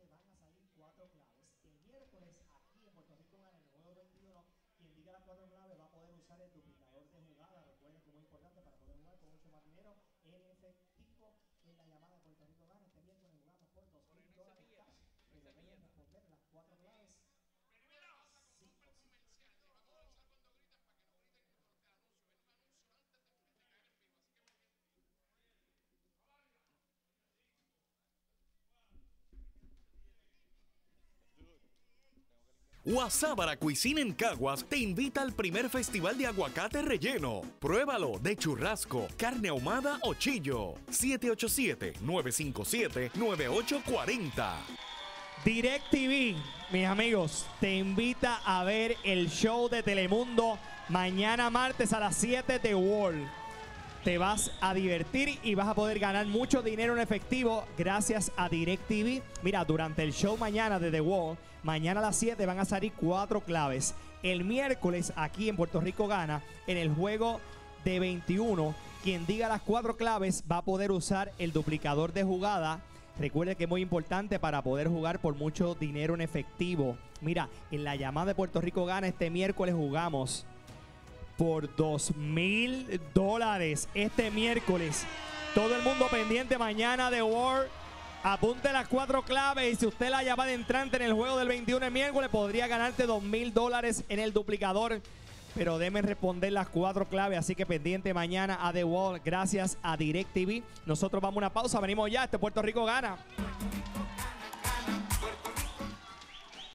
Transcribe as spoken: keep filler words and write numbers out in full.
siete van a salir cuatro claves. El miércoles aquí en Puerto Rico Gana, en el juego veintiuno, quien diga las cuatro claves va a poder usar el duplicador de jugada. Recuerden que es muy importante para poder jugar con ocho más dinero en efectivo en la llamada de Puerto Rico Gana. Este miércoles jugamos por dos mil dólares cash, pero deben responder las cuatro claves. Sí, Guasábara Cuisine en Caguas te invita al primer festival de aguacate relleno. Pruébalo de churrasco, carne ahumada o chillo. siete ocho siete, nueve cinco siete, nueve ocho cuatro cero. DirecTV, mis amigos, te invita a ver el show de Telemundo mañana martes a las siete de World. Te vas a divertir y vas a poder ganar mucho dinero en efectivo gracias a DirecTV. Mira, durante el show mañana de The Wall, mañana a las siete van a salir cuatro claves. El miércoles aquí en Puerto Rico Gana, en el juego de veintiuno, quien diga las cuatro claves va a poder usar el duplicador de jugada. Recuerde que es muy importante para poder jugar por mucho dinero en efectivo. Mira, en la llamada de Puerto Rico Gana este miércoles jugamos por dos mil dólares este miércoles. Todo el mundo pendiente mañana de World. Apunte las cuatro claves y si usted la llamada entrante en el juego del veintiuno el miércoles podría ganarte dos mil dólares en el duplicador. Pero deben responder las cuatro claves, así que pendiente mañana a The Wall gracias a DirecTV. Nosotros vamos a una pausa, venimos ya, este Puerto Rico Gana.